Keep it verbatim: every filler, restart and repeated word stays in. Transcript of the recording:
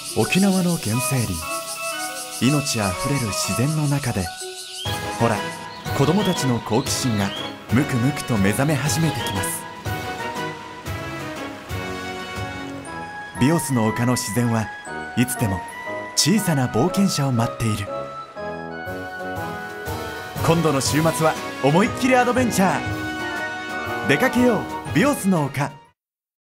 沖縄の原生林、命あふれる自然の中で、ほら子供たちの好奇心がむくむくと目覚め始めてきます。ビオスの丘の自然はいつでも小さな冒険者を待っている。今度の週末は思いっきりアドベンチャー。出かけよう、ビオスの丘。